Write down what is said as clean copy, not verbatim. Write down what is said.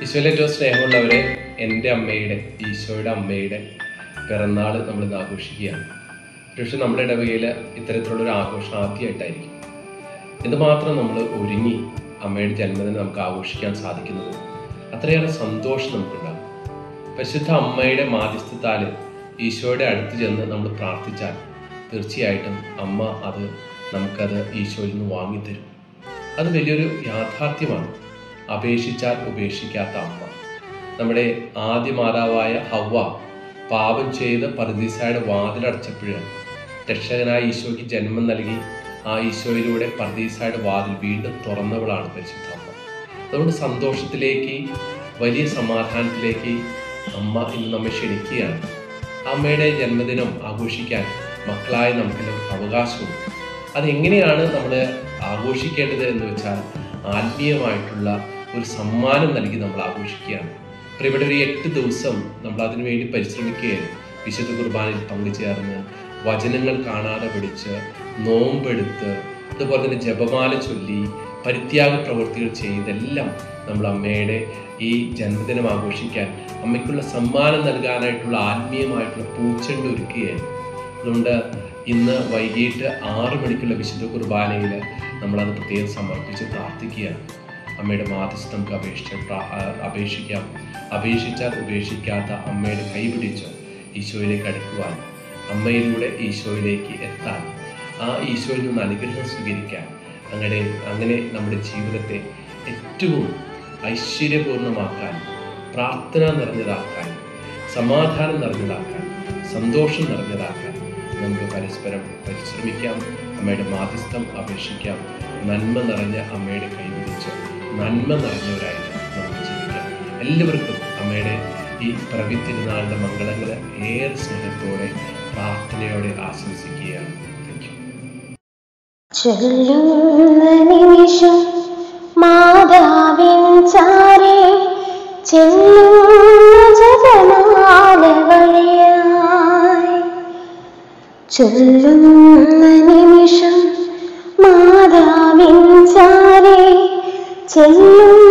ഈശോയിലെ ഏറ്റവും സ്നേഹമുള്ളവരെ, എൻ്റെ അമ്മയുടെ, ഈശോയുടെ അമ്മയുടെ പിറന്നാൾ നമ്മളിന്ന് ആഘോഷിക്കുകയാണ്. പക്ഷേ നമ്മുടെ ഇടവകയിൽ ഇത്തരത്തിലുള്ളൊരു ആഘോഷം ആദ്യമായിട്ടായിരിക്കും. എന്തുമാത്രം നമ്മൾ ഒരുങ്ങി അമ്മയുടെ ജന്മദിനം നമുക്ക് ആഘോഷിക്കാൻ സാധിക്കുന്നത്, അത്രയേറെ സന്തോഷം നമുക്കുണ്ടാകും. പരിശുദ്ധ അമ്മയുടെ മാധ്യസ്ഥത്താൽ ഈശോയുടെ അടുത്ത് ചെന്ന് നമ്മൾ പ്രാർത്ഥിച്ചാൽ തീർച്ചയായിട്ടും അമ്മ നമുക്കത് ഈശോയിൽ നിന്ന് വാങ്ങിത്തരും. അത് വലിയൊരു യാഥാർത്ഥ്യമാണ്. അപേക്ഷിച്ചാൽ ഉപേക്ഷിക്കാത്ത അമ്മ. നമ്മുടെ ആദ്യ മാതാവായ ഹവ്വ പാപം ചെയ്ത് പറുദീസായുടെ വാതിലടച്ചപ്പോഴാണ് രക്ഷകനായ ഈശോയ്ക്ക് ജന്മം നൽകി ആ ഈശോയിലൂടെ പറുദീസായുടെ വാതിൽ വീണ്ടും തുറന്നവളാണ് പരിശുദ്ധ അമ്മ. അതുകൊണ്ട് സന്തോഷത്തിലേക്ക്, വലിയ സമാധാനത്തിലേക്ക് അമ്മ ഇന്ന് നമ്മെ ക്ഷണിക്കുകയാണ്. അമ്മയുടെ ജന്മദിനം ആഘോഷിക്കാൻ മക്കളായ നമുക്കെല്ലാവർക്കും അവകാശമുണ്ട്. അതെങ്ങനെയാണ് നമ്മൾ ആഘോഷിക്കേണ്ടത് എന്ന് വെച്ചാൽ, ആത്മീയമായിട്ടുള്ള ഒരു സമ്മാനം നൽകി നമ്മൾ ആഘോഷിക്കുകയാണ്. അപ്പോൾ ഇവിടെ ഒരു 8 ദിവസം നമ്മൾ അതിനു വേണ്ടി പരിശ്രമിക്കുകയാണ്. വിശുദ്ധ കുർബാനയിൽ പങ്കുചേർന്ന്, വചനങ്ങൾ കാണാതെ പഠിച്ച്, നോമ്പെടുത്ത്, അതുപോലെ തന്നെ ജപമാല ചൊല്ലി, പരിത്യാഗ പ്രവൃത്തികൾ ചെയ്തെല്ലാം നമ്മൾ അമ്മയുടെ ഈ ജന്മദിനം ആഘോഷിക്കാൻ, അമ്മയ്ക്കുള്ള സമ്മാനം നൽകാനായിട്ടുള്ള ആത്മീയമായിട്ടുള്ള പൂച്ചെണ്ട് ഒരുക്കുകയാണ്. അതുകൊണ്ട് ഇന്ന് വൈകിട്ട് 6 മണിക്കുള്ള വിശുദ്ധ കുർബാനയിൽ നമ്മളത് പ്രത്യേകം സമർപ്പിച്ച് പ്രാർത്ഥിക്കുകയാണ്. അമ്മയുടെ മാധ്യസ്ഥം നമുക്ക് അപേക്ഷിക്കാം. അപേക്ഷിച്ചാൽ ഉപേക്ഷിക്കാത്ത അമ്മയുടെ കൈപിടിച്ച് ഈശോയിലേക്ക് അടുക്കുവാൻ, അമ്മയിലൂടെ ഈശോയിലേക്ക് എത്താൻ, ആ ഈശോയിൽ നിന്ന് അനുഗ്രഹം സ്വീകരിക്കാൻ, അങ്ങനെ നമ്മുടെ ജീവിതത്തെ ഏറ്റവും ഐശ്വര്യപൂർണ്ണമാക്കാൻ, പ്രാർത്ഥന നിറഞ്ഞതാക്കാൻ, സമാധാനം നിറഞ്ഞതാക്കാൻ, സന്തോഷം നിറഞ്ഞതാക്കാൻ നമുക്ക് പരസ്പരം പരിശ്രമിക്കാം. അമ്മയുടെ മാധ്യസ്ഥം അപേക്ഷിക്കാം. നന്മ നിറഞ്ഞ അമ്മയുടെ കൈപിടിച്ച് നന്മ നിറഞ്ഞവരായിട്ട് നമുക്ക് ജീവിക്കാം. എല്ലാവർക്കും അമ്മയുടെ ഈ പിറവി തിരുനാളിൻ്റെ മംഗളങ്ങൾ ഏറെ സ്നേഹത്തോടെ, പ്രാർത്ഥനയോടെ ആശംസിക്കുകയാണ്. ചൊല്ലുന്ന നിമിഷം മാതാവിൻ ചാരേ ചെല്ലും